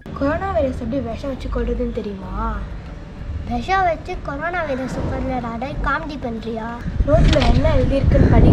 Corona virus எப்படி விஷம் வச்சு கொள்றதுன்னு தெரியுமா? விஷம் வச்சு கொரோனா வைரஸ் கொள்றதாட காமெடி பண்ணுறியா? நோட்டில் என்ன எழுதியிருக்குன்னு படி.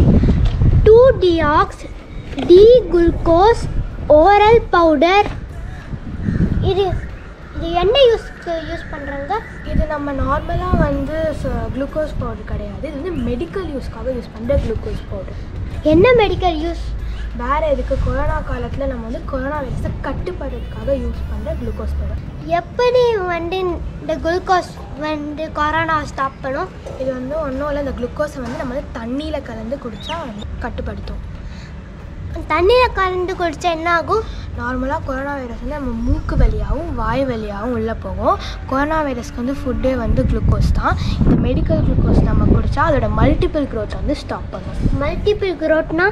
2-deox-D-glucose oral powder. இது என்ன யூஸ் பண்ணுறாங்க? இது நம்ம நார்மலாக வந்து குளுக்கோஸ் பவுடர் கிடையாது. இது வந்து மெடிக்கல் யூஸ்க்காக யூஸ் பண்ணுற குளுக்கோஸ் பவுடர். என்ன மெடிக்கல் யூஸ்? வேறு எதுக்கு? கொரோனா காலத்தில் நம்ம வந்து கொரோனா வைரஸை கட்டுப்படுறதுக்காக யூஸ் பண்ணுற குளுக்கோஸ் பவுடர். எப்படி வந்து இந்த குளுக்கோஸ் வந்து கொரோனா ஸ்டாப் பண்ணும்? இது வந்து ஒன்றும் இல்லை, இந்த குளுக்கோஸை வந்து நம்ம வந்து தண்ணியில் கலந்து குடித்தா கட்டுப்படுத்தும். தண்ணியில் கலந்து குடித்தா என்ன ஆகும்? நார்மலாக கொரோனா வைரஸ் வந்து நம்ம மூக்கு வழியாகவும் வாய் வழியாகவும் உள்ளே போகும். கொரோனா வைரஸ்க்கு வந்து ஃபுட்டே வந்து குளுக்கோஸ் தான். இந்த மெடிக்கல் குளுக்கோஸ் நம்ம குடித்தா அதோட மல்டிபிள் க்ரோத்தை வந்து ஸ்டாப் பண்ணும். மல்டிபிள் க்ரோத்னா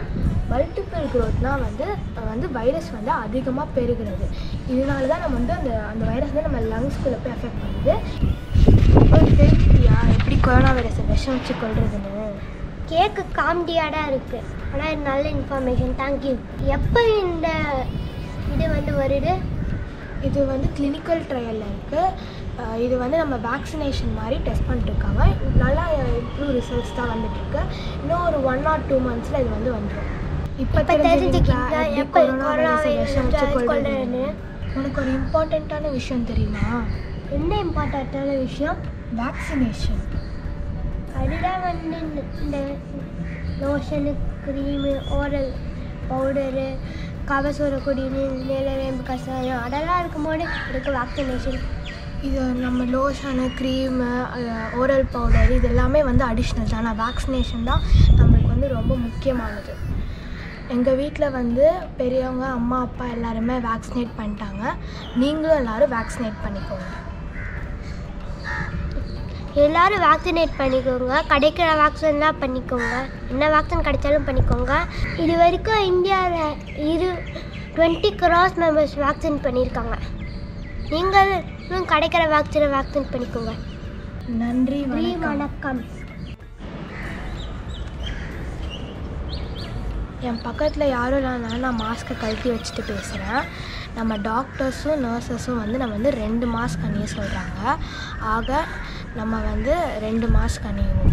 வந்து வைரஸ் வந்து அதிகமாக பெருகிறது. இதனால தான் நம்ம வந்து அந்த வைரஸ் வந்து நம்ம லங்ஸ்குள்ளே போய் அஃபெக்ட் பண்ணுது. தெரிஞ்சுக்கிட்டியா எப்படி கொரோனா வைரஸை விஷம் வச்சு கொள்றதுன்னு? கேட்க காமெடியாக தான் இருக்குது, ஆனால் நல்ல இன்ஃபர்மேஷன். தேங்க்யூ. எப்போ இந்த இது வந்து வருது? இது வந்து கிளினிக்கல் ட்ரையலில் இருக்குது. இது வந்து நம்ம வேக்சினேஷன் மாதிரி டெஸ்ட் பண்ணிட்டுருக்காங்க. நல்லா இம்ப்ரூவ் ரிசல்ட்ஸ் தான் வந்துட்டுருக்கு. இன்னும் ஒரு 1 or 2 monthsல இது வந்து வந்துடும். இப்போ தெரிஞ்சுக்கிட்டா எப்போ கொரோனா வைரஸை வச்சு கொள்றதுன்னு. உனக்கு ஒரு இம்பார்ட்டண்ட்டான விஷயம் தெரியுமா? என்ன இம்பார்ட்டண்ட்டான விஷயம்? வேக்சினேஷன். அதுதான் வந்து இந்த லோஷனு, க்ரீமு, ஓரல் பவுடரு, கபசுர குடிநீர், நிலவேம்பு கஷாயம் அதெல்லாம் இருக்கும்போது இதுக்கு வேக்சினேஷன். இது நம்ம லோஷனு, க்ரீமு, ஓரல் பவுடர் இது எல்லாமே வந்து அடிஷ்னல் தான். ஆனால் வேக்சினேஷன் தான் நம்மளுக்கு வந்து ரொம்ப முக்கியமானது. எங்கள் வீட்டில் வந்து பெரியவங்க, அம்மா, அப்பா எல்லாருமே வேக்சினேட் பண்ணிட்டாங்க. நீங்களும் எல்லோரும் வேக்சினேட் பண்ணிக்கோங்க. எல்லோரும் வேக்சினேட் பண்ணிக்கோங்க. கிடைக்கிற வேக்சின்லாம் பண்ணிக்கோங்க. என்ன வேக்சின் கிடைச்சாலும் பண்ணிக்கோங்க. இது வரைக்கும் இந்தியாவில் 20 crore மெம்பர்ஸ் வேக்சின் பண்ணியிருக்காங்க. நீங்களும் கிடைக்கிற வேக்சின் பண்ணிக்கோங்க. நன்றி, வணக்கம். என் பக்கத்தில் யாரும் இல்லைனாலும் நான் மாஸ்க்கை கழட்டி வச்சுட்டு பேசுகிறேன். நம்ம டாக்டர்ஸும் நர்ஸஸும் வந்து நம்ம வந்து 2 மாஸ்க் அணிய சொல்கிறாங்க. ஆக நம்ம வந்து 2 மாஸ்க் அணியுவோம்.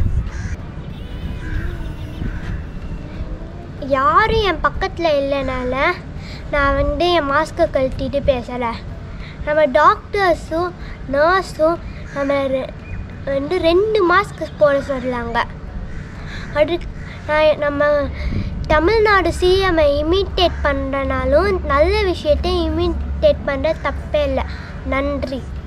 யாரும் என் பக்கத்தில் இல்லைனால நான் வந்து என் மாஸ்க்கை கழட்டிட்டு பேசலை. நம்ம டாக்டர்ஸும் நர்ஸும் நம்ம வந்து 2 மாஸ்க் போட சொல்கிறாங்க. நம்ம தமிழ்நாடு சிஎம்ஐ இமிட்டேட் பண்ணுறனாலும் நல்ல விஷயத்தை இமிட்டேட் பண்ணுற தப்பே இல்லை. நன்றி.